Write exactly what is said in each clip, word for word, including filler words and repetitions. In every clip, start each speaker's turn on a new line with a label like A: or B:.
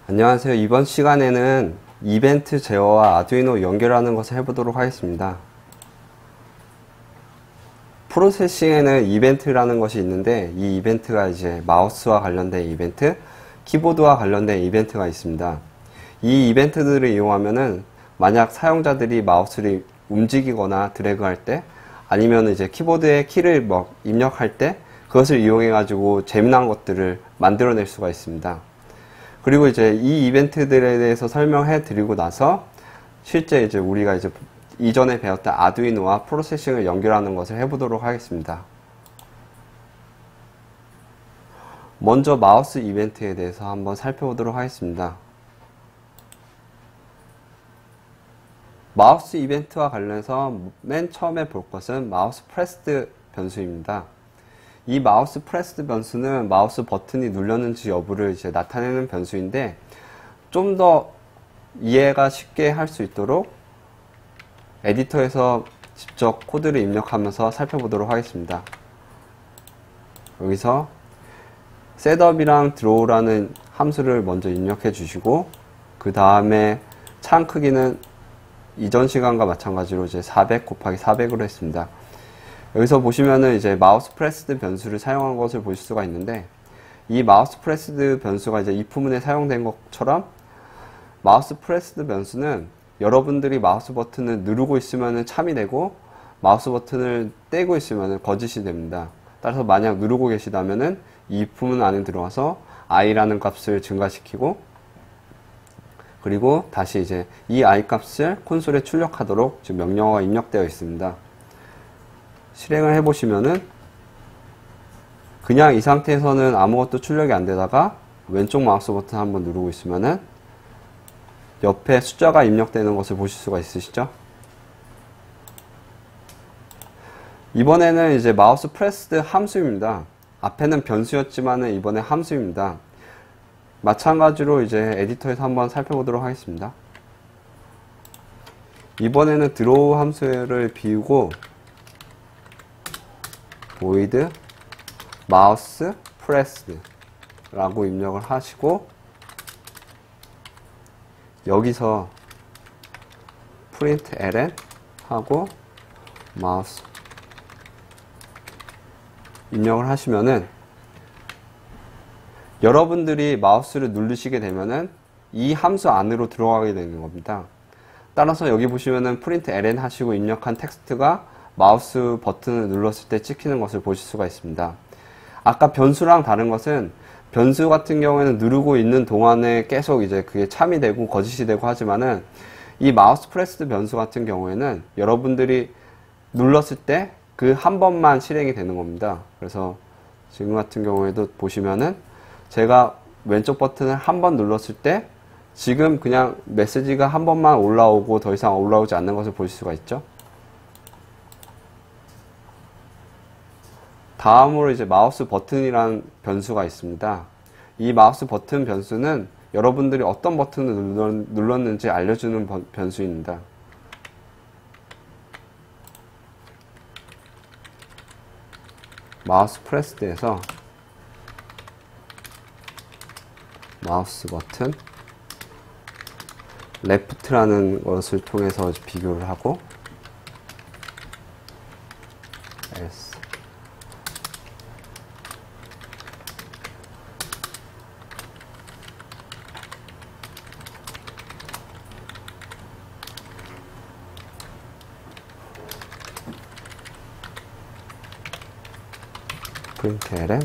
A: 안녕하세요. 이번 시간에는 이벤트 제어와 아두이노 연결하는 것을 해보도록 하겠습니다. 프로세싱에는 이벤트라는 것이 있는데, 이 이벤트가 이제 마우스와 관련된 이벤트, 키보드와 관련된 이벤트가 있습니다. 이 이벤트들을 이용하면은 만약 사용자들이 마우스를 움직이거나 드래그할 때, 아니면 이제 키보드에 키를 뭐 입력할 때 그것을 이용해 가지고 재미난 것들을 만들어낼 수가 있습니다. 그리고 이제 이 이벤트들에 대해서 설명해 드리고 나서 실제 이제 우리가 이제 이전에 배웠던 아두이노와 프로세싱을 연결하는 것을 해보도록 하겠습니다. 먼저 마우스 이벤트에 대해서 한번 살펴보도록 하겠습니다. 마우스 이벤트와 관련해서 맨 처음에 볼 것은 마우스 프레스드 변수입니다. 이 마우스 프레스드 변수는 마우스 버튼이 눌렸는지 여부를 이제 나타내는 변수인데, 좀 더 이해가 쉽게 할 수 있도록 에디터에서 직접 코드를 입력하면서 살펴보도록 하겠습니다. 여기서 셋업이랑 드로우라는 함수를 먼저 입력해 주시고, 그 다음에 창 크기는 이전 시간과 마찬가지로 이제 사백 곱하기 사백으로 했습니다. 여기서 보시면은 이제 마우스 프레스드 변수를 사용한 것을 보실 수가 있는데, 이 마우스 프레스드 변수가 이제 if문에 사용된 것처럼 마우스 프레스드 변수는 여러분들이 마우스 버튼을 누르고 있으면은 참이 되고, 마우스 버튼을 떼고 있으면은 거짓이 됩니다. 따라서 만약 누르고 계시다면은 이 if문 안에 들어와서 i라는 값을 증가시키고, 그리고 다시 이제 이 i 값을 콘솔에 출력하도록 지금 명령어가 입력되어 있습니다. 실행을 해보시면은 그냥 이 상태에서는 아무것도 출력이 안 되다가 왼쪽 마우스 버튼 한번 누르고 있으면은 옆에 숫자가 입력되는 것을 보실 수가 있으시죠? 이번에는 이제 마우스 프레스드 함수입니다. 앞에는 변수였지만은 이번에 함수입니다. 마찬가지로 이제 에디터에서 한번 살펴보도록 하겠습니다. 이번에는 드로우 함수를 비우고 void mouse pressed 라고 입력을 하시고, 여기서 print ln 하고 mouse 입력을 하시면은 여러분들이 마우스를 누르시게 되면은 이 함수 안으로 들어가게 되는 겁니다. 따라서 여기 보시면은 print ln 하시고 입력한 텍스트가 마우스 버튼을 눌렀을 때 찍히는 것을 보실 수가 있습니다. 아까 변수랑 다른 것은, 변수 같은 경우에는 누르고 있는 동안에 계속 이제 그게 참이 되고 거짓이 되고 하지만은, 이 마우스 프레스드 변수 같은 경우에는 여러분들이 눌렀을 때 그 한 번만 실행이 되는 겁니다. 그래서 지금 같은 경우에도 보시면은 제가 왼쪽 버튼을 한 번 눌렀을 때 지금 그냥 메시지가 한 번만 올라오고 더 이상 올라오지 않는 것을 보실 수가 있죠. 다음으로 이제 마우스 버튼이라는 변수가 있습니다. 이 마우스 버튼 변수는 여러분들이 어떤 버튼을 눌렀는지 알려주는 변수입니다. 마우스 프레스드에서 마우스 버튼 레프트라는 것을 통해서 비교를 하고, S print ln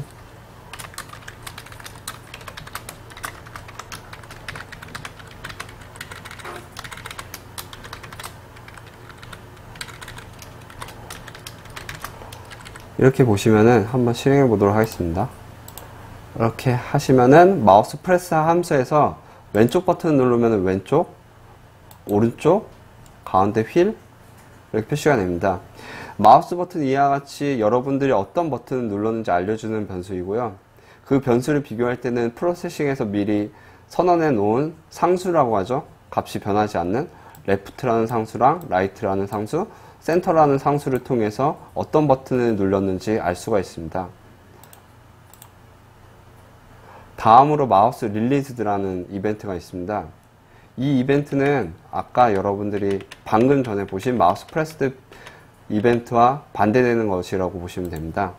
A: 이렇게 보시면은 한번 실행해 보도록 하겠습니다. 이렇게 하시면은 마우스 프레스 함수에서 왼쪽 버튼 누르면 왼쪽, 오른쪽, 가운데 휠 이렇게 표시가 됩니다. 마우스 버튼 이와 같이 여러분들이 어떤 버튼을 눌렀는지 알려주는 변수이고요. 그 변수를 비교할 때는 프로세싱에서 미리 선언해 놓은 상수라고 하죠. 값이 변하지 않는 left라는 상수랑 right라는 상수, center라는 상수를 통해서 어떤 버튼을 눌렀는지 알 수가 있습니다. 다음으로 마우스 릴리즈드라는 이벤트가 있습니다. 이 이벤트는 아까 여러분들이 방금 전에 보신 마우스 프레스드 이벤트와 반대되는 것이라고 보시면 됩니다.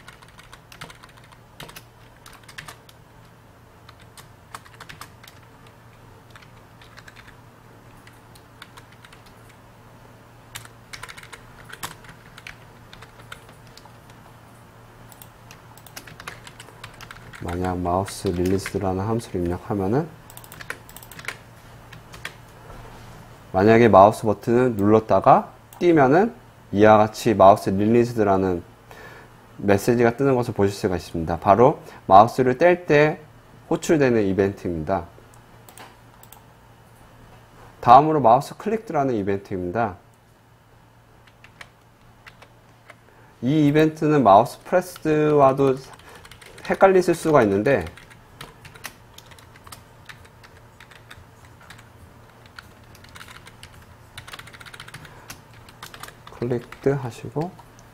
A: 만약 마우스 릴리즈라는 함수를 입력하면은 만약에 마우스 버튼을 눌렀다가 띄면은 이와 같이 마우스 릴리즈드라는 메시지가 뜨는 것을 보실 수가 있습니다. 바로 마우스를 뗄 때 호출되는 이벤트입니다. 다음으로 마우스 클릭드라는 이벤트입니다. 이 이벤트는 마우스 프레스드와도 헷갈리실 수가 있는데 클릭드 하시고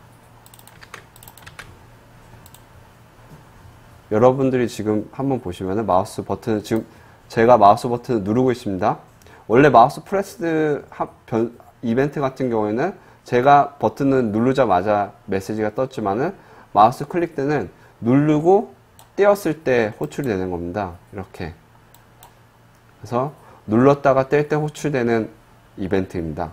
A: 여러분들이 지금 한번 보시면은 마우스 버튼 지금 제가 마우스 버튼을 누르고 있습니다. 원래 마우스 프레스드 이벤트 같은 경우에는 제가 버튼을 누르자마자 메시지가 떴지만은 마우스 클릭드는 누르고 떼었을 때 호출이 되는 겁니다. 이렇게. 그래서 눌렀다가 뗄 때 호출되는 이벤트입니다.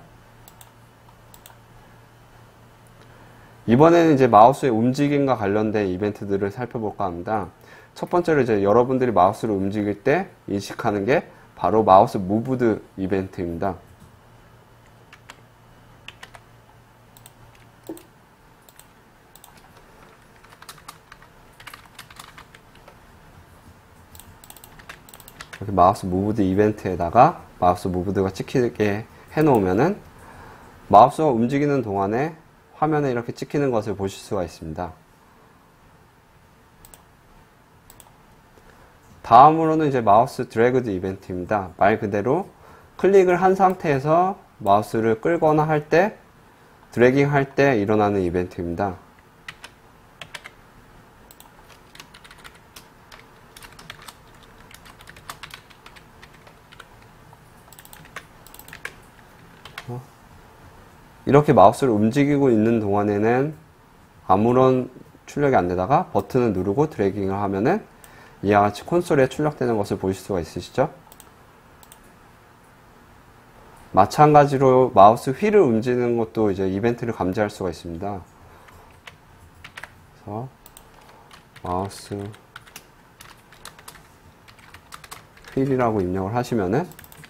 A: 이번에는 이제 마우스의 움직임과 관련된 이벤트들을 살펴볼까 합니다. 첫 번째로 이제 여러분들이 마우스를 움직일 때 인식하는 게 바로 마우스 무브드 이벤트입니다. 이렇게 마우스 무브드 이벤트에다가 마우스 무브드가 찍히게 해놓으면은 마우스가 움직이는 동안에 화면에 이렇게 찍히는 것을 보실 수가 있습니다. 다음으로는 이제 마우스 드래그드 이벤트입니다. 말 그대로 클릭을 한 상태에서 마우스를 끌거나 할 때, 드래깅 할 때 일어나는 이벤트입니다. 이렇게 마우스를 움직이고 있는 동안에는 아무런 출력이 안 되다가 버튼을 누르고 드래깅을 하면은 이와 같이 콘솔에 출력되는 것을 보실 수가 있으시죠? 마찬가지로 마우스 휠을 움직이는 것도 이제 이벤트를 감지할 수가 있습니다. 그래서 마우스 휠이라고 입력을 하시면은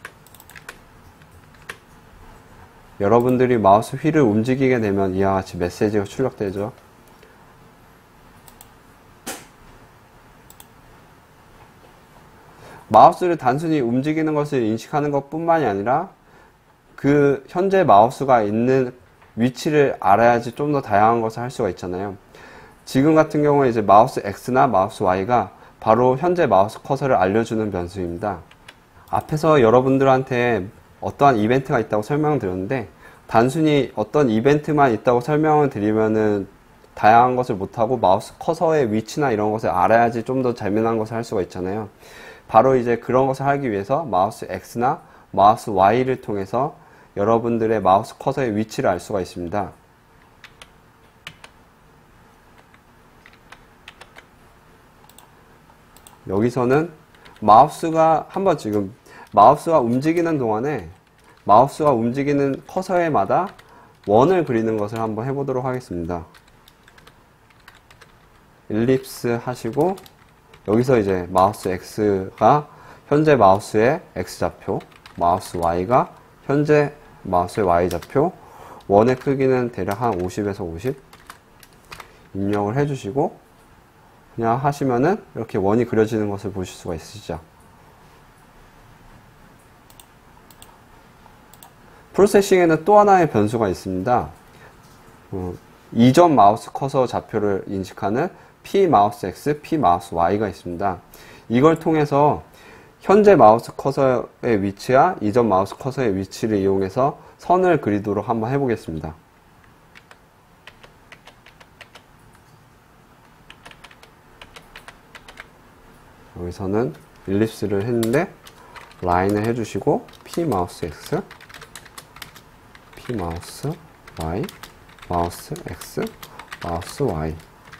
A: 여러분들이 마우스 휠을 움직이게 되면 이와 같이 메시지가 출력되죠. 마우스를 단순히 움직이는 것을 인식하는 것 뿐만이 아니라 그 현재 마우스가 있는 위치를 알아야지 좀 더 다양한 것을 할 수가 있잖아요. 지금 같은 경우에 이제 마우스 X나 마우스 Y가 바로 현재 마우스 커서를 알려주는 변수입니다. 앞에서 여러분들한테 어떠한 이벤트가 있다고 설명을 드렸는데 단순히 어떤 이벤트만 있다고 설명을 드리면은 다양한 것을 못하고 마우스 커서의 위치나 이런 것을 알아야지 좀 더 재미난 것을 할 수가 있잖아요. 바로 이제 그런 것을 하기 위해서 마우스 X나 마우스 Y를 통해서 여러분들의 마우스 커서의 위치를 알 수가 있습니다. 여기서는 마우스가 한번 지금 마우스가 움직이는 동안에 마우스가 움직이는 커서에마다 원을 그리는 것을 한번 해보도록 하겠습니다. 일립스 하시고 여기서 이제 마우스 X가 현재 마우스의 X좌표, 마우스 Y가 현재 마우스의 Y좌표, 원의 크기는 대략 한 오십에서 오십 입력을 해주시고 그냥 하시면은 이렇게 원이 그려지는 것을 보실 수가 있으시죠. 프로세싱에는 또 하나의 변수가 있습니다. 어, 이전 마우스 커서 좌표를 인식하는 P 마우스 X, P 마우스 Y가 있습니다. 이걸 통해서 현재 마우스 커서의 위치와 이전 마우스 커서의 위치를 이용해서 선을 그리도록 한번 해보겠습니다. 여기서는 일립스를 했는데 라인을 해주시고 P 마우스 X, P 마우스 Y, 마우스 X, 마우스 Y.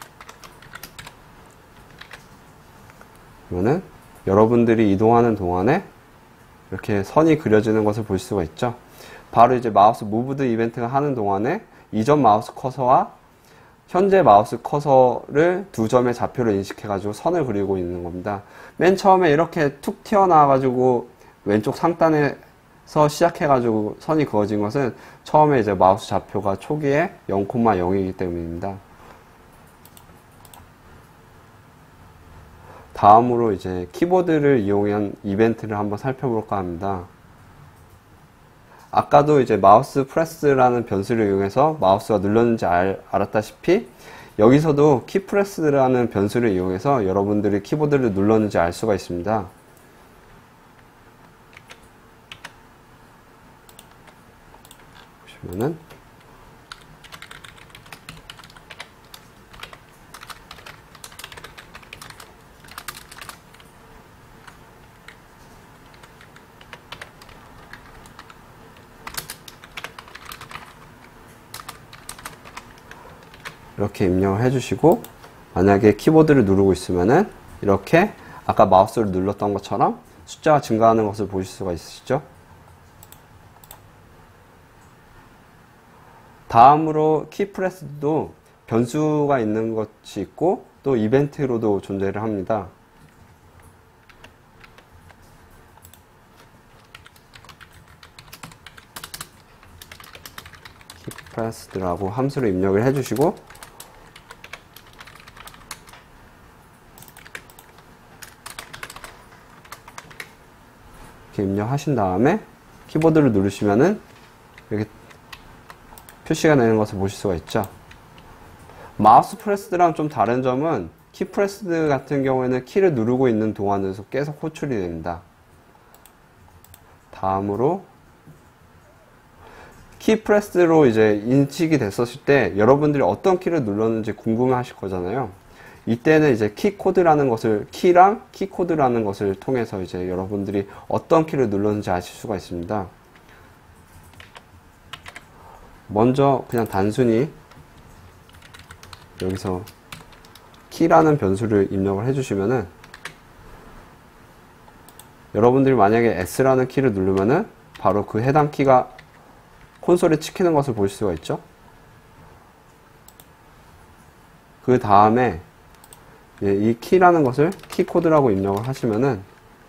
A: 그러면은 여러분들이 이동하는 동안에 이렇게 선이 그려지는 것을 볼 수가 있죠. 바로 이제 마우스 무브드 이벤트가 하는 동안에 이전 마우스 커서와 현재 마우스 커서를 두 점의 좌표로 인식해가지고 선을 그리고 있는 겁니다. 맨 처음에 이렇게 툭 튀어나와가지고 왼쪽 상단에서 시작해가지고 선이 그어진 것은 처음에 이제 마우스 좌표가 초기에 영 콤마 영이기 때문입니다. 다음으로 이제 키보드를 이용한 이벤트를 한번 살펴볼까 합니다. 아까도 이제 마우스 프레스라는 변수를 이용해서 마우스가 눌렀는지 알, 알았다시피 여기서도 키 프레스라는 변수를 이용해서 여러분들이 키보드를 눌렀는지 알 수가 있습니다. 보시면은 이렇게 입력을 해주시고, 만약에 키보드를 누르고 있으면은 이렇게 아까 마우스를 눌렀던 것처럼 숫자가 증가하는 것을 보실 수가 있으시죠? 다음으로 키프레스도 변수가 있는 것이 있고 또 이벤트로도 존재를 합니다. 키프레스드라고 함수를 입력을 해주시고, 이렇게 입력하신 다음에 키보드를 누르시면은 이렇게 표시가 되는 것을 보실 수가 있죠. 마우스 프레스드랑 좀 다른 점은 키 프레스드 같은 경우에는 키를 누르고 있는 동안에서 계속 호출이 됩니다. 다음으로 키 프레스로 이제 인식이 됐었을 때 여러분들이 어떤 키를 눌렀는지 궁금해 하실 거잖아요. 이때는 이제 키 코드라는 것을, 키랑 키 코드라는 것을 통해서 이제 여러분들이 어떤 키를 눌렀는지 아실 수가 있습니다. 먼저 그냥 단순히 여기서 키라는 변수를 입력을 해주시면은, 여러분들이 만약에 S라는 키를 누르면은 바로 그 해당 키가 콘솔에 찍히는 것을 볼 수가 있죠. 그 다음에 이 키라는 것을 키 코드라고 입력을 하시면은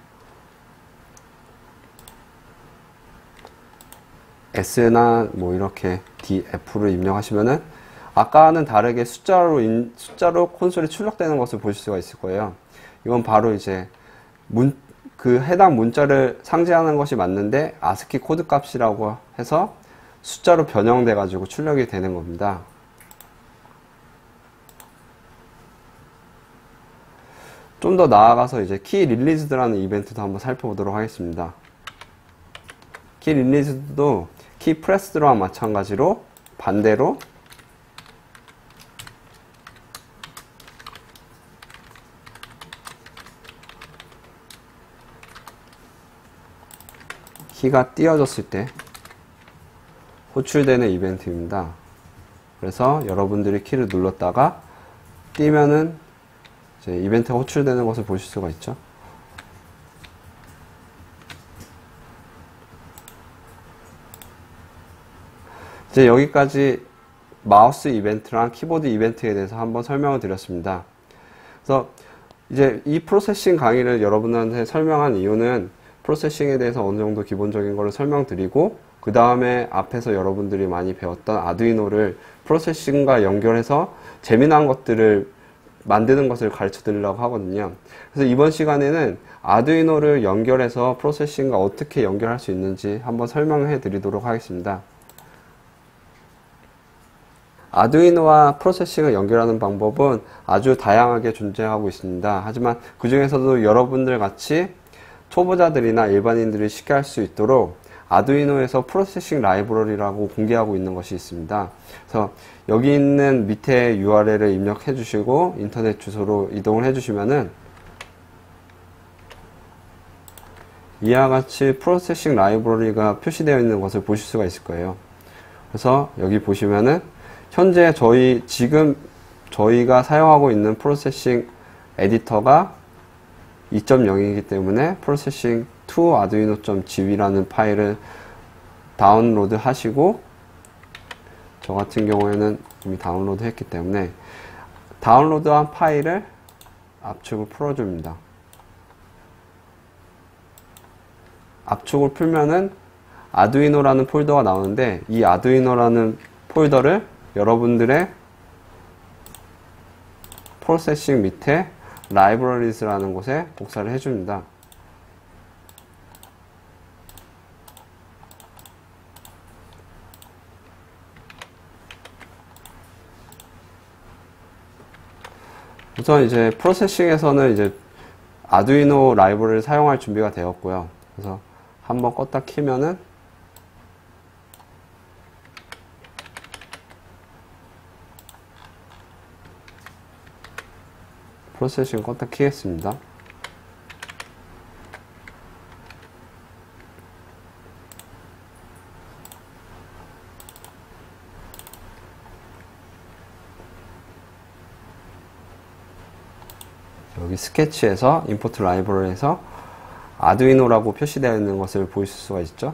A: S나 뭐 이렇게 D, F를 입력하시면은 아까와는 다르게 숫자로 인, 숫자로 콘솔이 출력되는 것을 보실 수가 있을 거예요. 이건 바로 이제 문, 그 해당 문자를 상징하는 것이 맞는데 아스키 코드 값이라고 해서 숫자로 변형돼 가지고 출력이 되는 겁니다. 좀 더 나아가서 이제 키 릴리즈드라는 이벤트도 한번 살펴보도록 하겠습니다. 키 릴리즈드도 키 프레스드와 마찬가지로 반대로 키가 띄어졌을 때 호출되는 이벤트입니다. 그래서 여러분들이 키를 눌렀다가 띄면은 이제 이벤트가 호출되는 것을 보실 수가 있죠. 이제 여기까지 마우스 이벤트랑 키보드 이벤트에 대해서 한번 설명을 드렸습니다. 그래서 이제 이 프로세싱 강의를 여러분한테 설명한 이유는 프로세싱에 대해서 어느 정도 기본적인 거를 설명드리고, 그 다음에 앞에서 여러분들이 많이 배웠던 아두이노를 프로세싱과 연결해서 재미난 것들을 만드는 것을 가르쳐 드리려고 하거든요. 그래서 이번 시간에는 아두이노를 연결해서 프로세싱과 어떻게 연결할 수 있는지 한번 설명해 드리도록 하겠습니다. 아두이노와 프로세싱을 연결하는 방법은 아주 다양하게 존재하고 있습니다. 하지만 그 중에서도 여러분들 같이 초보자들이나 일반인들이 쉽게 할 수 있도록 아두이노에서 프로세싱 라이브러리라고 공개하고 있는 것이 있습니다. 그래서 여기 있는 밑에 유알엘을 입력해 주시고 인터넷 주소로 이동을 해 주시면은 이와 같이 프로세싱 라이브러리가 표시되어 있는 것을 보실 수가 있을 거예요. 그래서 여기 보시면은 현재 저희 지금 저희가 사용하고 있는 프로세싱 에디터가 이 점 영이기 때문에 프로세싱 투 아두이노.gw라는 파일을 다운로드 하시고, 저 같은 경우에는 이미 다운로드 했기 때문에 다운로드한 파일을 압축을 풀어줍니다. 압축을 풀면은 아두이노라는 폴더가 나오는데, 이 아두이노라는 폴더를 여러분들의 프로세싱 밑에 라이브러리즈라는 곳에 복사를 해줍니다. 우선 이제 프로세싱에서는 이제 아두이노 라이브러리를 사용할 준비가 되었고요. 그래서 한번 껐다 키면은 프로세싱 껐다 키겠습니다. 여기 스케치에서 임포트 라이브러리에서 아두이노라고 표시되어 있는 것을 보실 수가 있죠.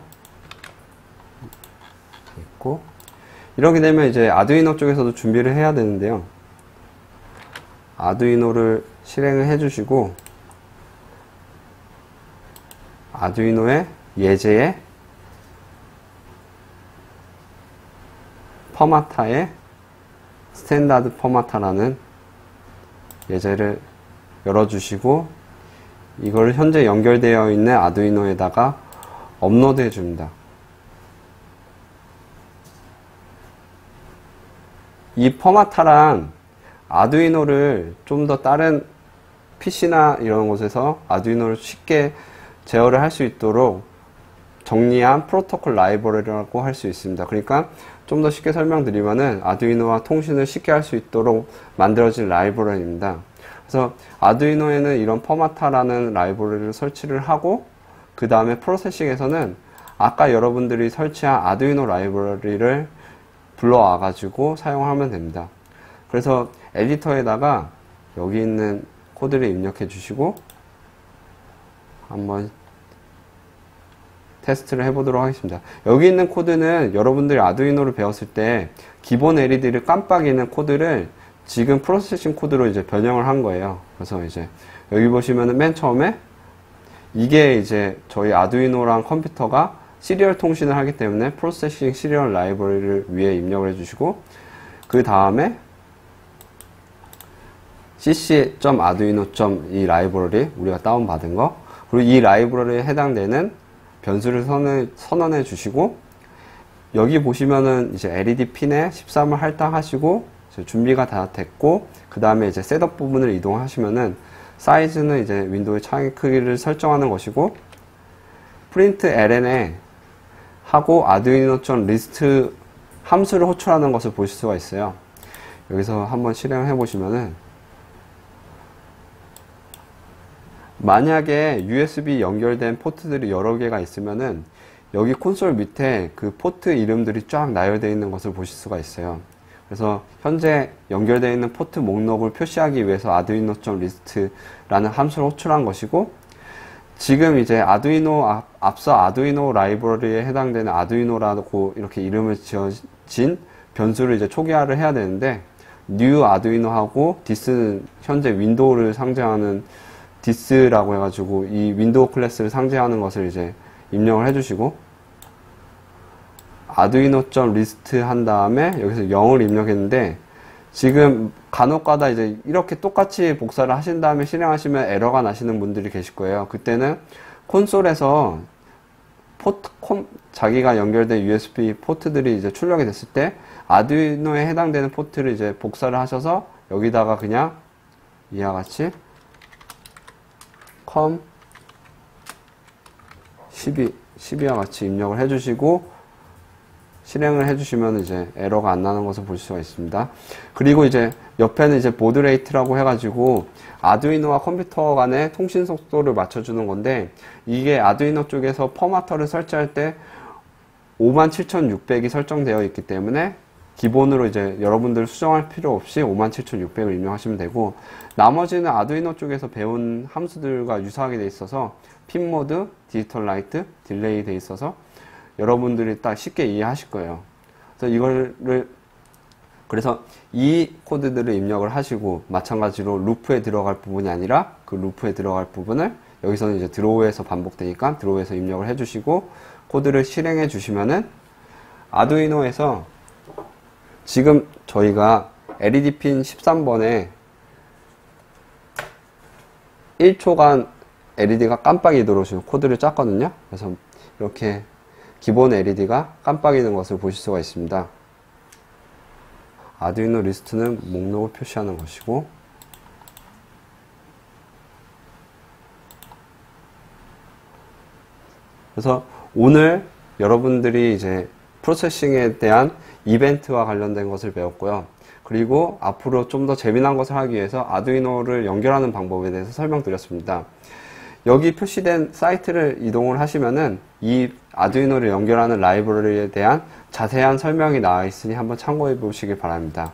A: 있고, 이렇게 되면 이제 아두이노 쪽에서도 준비를 해야 되는데요. 아두이노를 실행을 해주시고, 아두이노의 예제에 퍼마타에 스탠다드 퍼마타라는 예제를 열어주시고, 이걸 현재 연결되어 있는 아두이노에다가 업로드 해줍니다. 이 퍼마타란 아두이노를 좀 더 다른 피시나 이런 곳에서 아두이노를 쉽게 제어를 할 수 있도록 정리한 프로토콜 라이브러리라고 할 수 있습니다. 그러니까 좀 더 쉽게 설명드리면은 아두이노와 통신을 쉽게 할 수 있도록 만들어진 라이브러리입니다. 그래서 아두이노에는 이런 퍼마타라는 라이브러리를 설치를 하고, 그 다음에 프로세싱에서는 아까 여러분들이 설치한 아두이노 라이브러리를 불러와 가지고 사용하면 됩니다. 그래서 에디터에다가 여기 있는 코드를 입력해 주시고 한번 테스트를 해보도록 하겠습니다. 여기 있는 코드는 여러분들이 아두이노를 배웠을 때 기본 엘이디를 깜빡이는 코드를 지금 프로세싱 코드로 이제 변형을 한 거예요. 그래서 이제 여기 보시면은 맨 처음에 이게 이제 저희 아두이노랑 컴퓨터가 시리얼 통신을 하기 때문에 프로세싱 시리얼 라이브러리를 위에 입력을 해주시고, 그 다음에 씨씨.아두이노. 이 라이브러리 우리가 다운받은 거, 그리고 이 라이브러리에 해당되는 변수를 선언, 선언해 주시고, 여기 보시면은 이제 엘이디 핀에 십삼을 할당하시고 준비가 다 됐고, 그 다음에 이제 셋업 부분을 이동하시면은 사이즈는 이제 윈도우의 창의 크기를 설정하는 것이고, 프린트 엘엔에 하고 아두이노.리스트 함수를 호출하는 것을 보실 수가 있어요. 여기서 한번 실행을 해보시면은, 만약에 유에스비 연결된 포트들이 여러 개가 있으면은 여기 콘솔 밑에 그 포트 이름들이 쫙 나열되어 있는 것을 보실 수가 있어요. 그래서 현재 연결되어 있는 포트 목록을 표시하기 위해서 아두이노.리스트라는 함수를 호출한 것이고, 지금 이제 아두이노, 앞, 앞서 아두이노 라이브러리에 해당되는 아두이노라고 이렇게 이름을 지어진 변수를 이제 초기화를 해야 되는데, new 아두이노하고 디스는 현재 윈도우를 상징하는 디스라고 해가지고 이 윈도우 클래스를 상징하는 것을 이제 입력을 해주시고, 아두이노.리스트 한 다음에 여기서 영을 입력했는데, 지금 간혹가다 이제 이렇게 똑같이 복사를 하신 다음에 실행하시면 에러가 나시는 분들이 계실 거예요. 그때는 콘솔에서 포트, 콘, 자기가 연결된 유에스비 포트들이 이제 출력이 됐을 때 아두이노에 해당되는 포트를 이제 복사를 하셔서 여기다가 그냥 이와 같이 컴 십이, 십이와 같이 입력을 해주시고 실행을 해주시면 이제 에러가 안 나는 것을 볼 수가 있습니다. 그리고 이제 옆에는 이제 보드 레이트라고 해가지고 아두이노와 컴퓨터 간의 통신 속도를 맞춰주는 건데, 이게 아두이노 쪽에서 퍼마터를 설치할 때 오만 칠천육백이 설정되어 있기 때문에 기본으로 이제 여러분들 수정할 필요 없이 오만 칠천육백을 입력하시면 되고, 나머지는 아두이노 쪽에서 배운 함수들과 유사하게 돼 있어서 핀 모드, 디지털 라이트, 딜레이 돼 있어서 여러분들이 딱 쉽게 이해하실 거예요. 그래서 이거를 그래서 이 코드들을 입력을 하시고, 마찬가지로 루프에 들어갈 부분이 아니라 그 루프에 들어갈 부분을 여기서는 이제 드로우에서 반복되니까 드로우에서 입력을 해주시고 코드를 실행해 주시면은 아두이노에서 지금 저희가 엘이디 핀 십삼 번에 일 초간 엘이디가 깜빡이도록 지금 코드를 짰거든요. 그래서 이렇게 기본 엘이디가 깜빡이는 것을 보실 수가 있습니다. 아두이노 리스트는 목록을 표시하는 것이고, 그래서 오늘 여러분들이 이제 프로세싱에 대한 이벤트와 관련된 것을 배웠고요. 그리고 앞으로 좀 더 재미난 것을 하기 위해서 아두이노를 연결하는 방법에 대해서 설명드렸습니다. 여기 표시된 사이트를 이동을 하시면은 이 아두이노를 연결하는 라이브러리에 대한 자세한 설명이 나와 있으니 한번 참고해 보시기 바랍니다.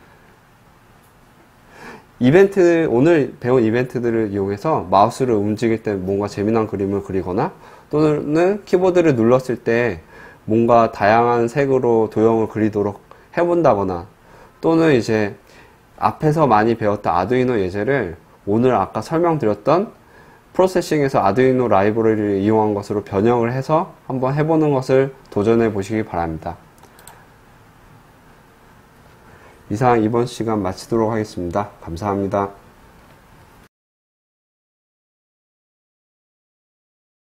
A: 이벤트, 오늘 배운 이벤트들을 이용해서 마우스를 움직일 때 뭔가 재미난 그림을 그리거나, 또는 키보드를 눌렀을 때 뭔가 다양한 색으로 도형을 그리도록 해본다거나, 또는 이제 앞에서 많이 배웠던 아두이노 예제를 오늘 아까 설명드렸던 프로세싱에서 아두이노 라이브러리를 이용한 것으로 변형을 해서 한번 해보는 것을 도전해 보시기 바랍니다. 이상 이번 시간 마치도록 하겠습니다. 감사합니다.